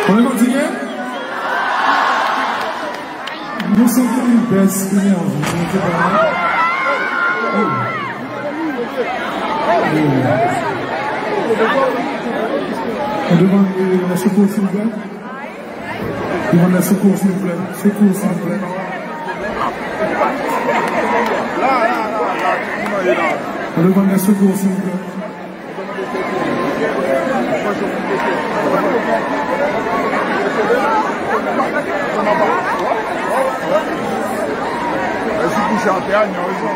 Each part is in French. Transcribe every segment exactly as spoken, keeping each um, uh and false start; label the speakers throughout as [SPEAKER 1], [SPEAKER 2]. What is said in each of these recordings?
[SPEAKER 1] On est fatigué? Nous sommes une baisse d'énergie. On demande la secours s'il vous plaît. On demande la secours s'il vous plaît. Secours s'il vous plaît. On demande la secours s'il vous plaît.
[SPEAKER 2] Est-ce qu'il s'est enterré, il a raison.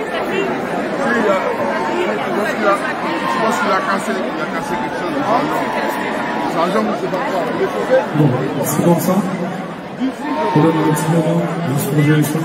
[SPEAKER 2] Je pense qu'il a cassé, il a cassé quelque chose. Ça n'a jamais, c'est pas grave.
[SPEAKER 1] Bon, c'est comme ça. On donne un petit moment de se poser les choses.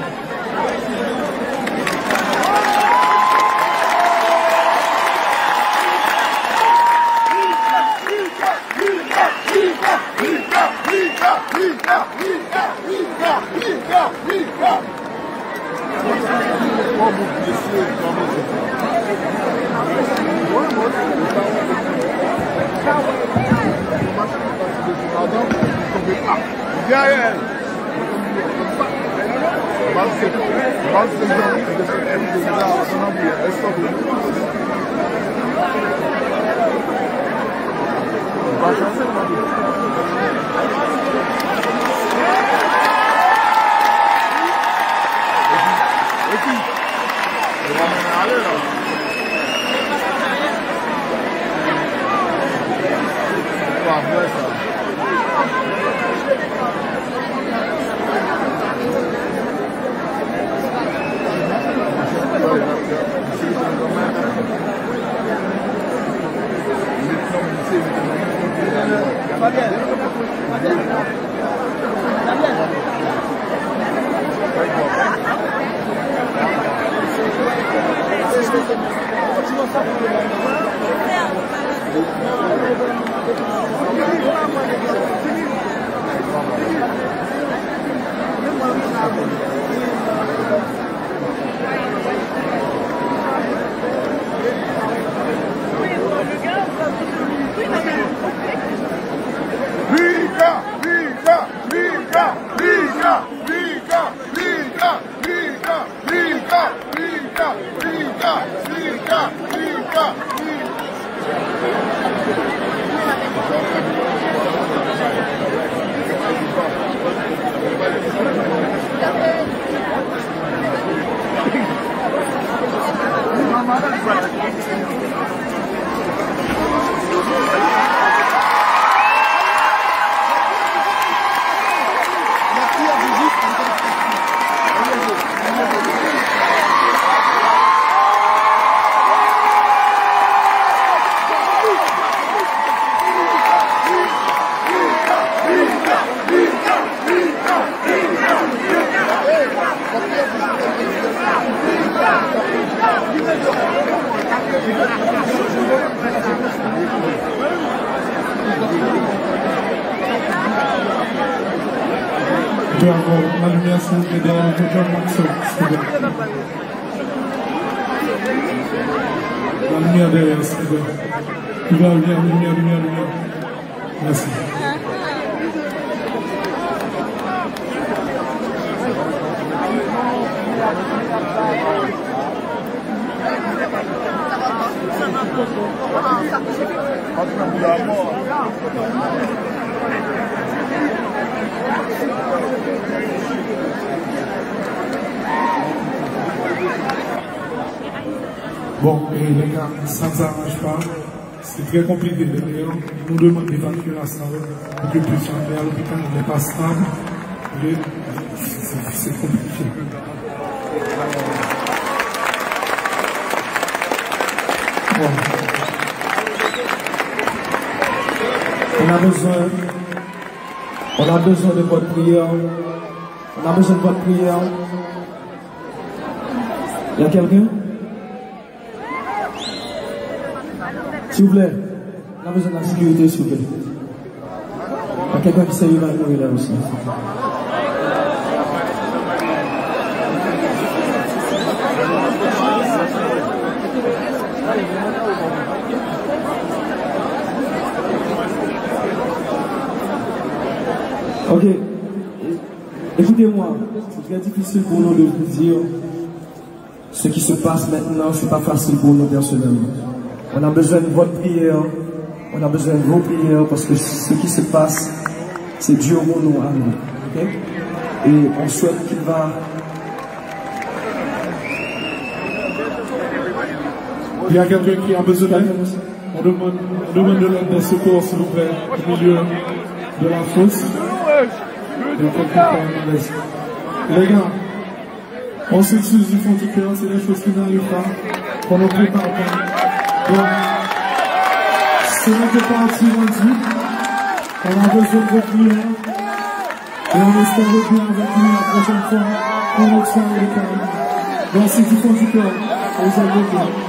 [SPEAKER 1] La lumière s'il vous plaît derrière le John Maxwell, s'il vous plaît. La lumière derrière, s'il vous plaît. Lumière, lumière, lumière, lumière, lumière. Merci. Bon, et les gars, ça ne s'arrange pas. C'est très compliqué. D'ailleurs, nous demandons d'évacuer la salle pour que puisse entrer à l'hôpital. Il n'est pas stable. C'est compliqué. Bon. On a besoin, on a besoin de votre prière. On a besoin de votre prière. Il y a quelqu'un? S'il vous plaît, on a besoin de la sécurité, s'il vous plaît. Il y a quelqu'un qui s'est évanoui là aussi.
[SPEAKER 3] Ok. Écoutez-moi, c'est très difficile pour nous de vous dire ce qui se passe maintenant, c'est pas facile pour nous personnellement. On a besoin de votre prière, on a besoin de vos prières parce que ce qui se passe, c'est dur pour nous à nous. Okay? Et on souhaite qu'il va.
[SPEAKER 1] Il y a quelqu'un qui a besoin d'aide. On demande, on demande de l'aide des secours, s'il vous plaît, au milieu de la fosse. Il y a quelqu'un qui a une laisse. Les gars, on s'excuse du fond du cœur, c'est des choses qui n'arrivent pas, qu'on ne prépare pas. Donc, ce n'est pas parti rendu. On a besoin de votre prière. Et on espère revenir avec nous la prochaine fois pour notre soirée de carême. Merci du fond du cœur. Vous avez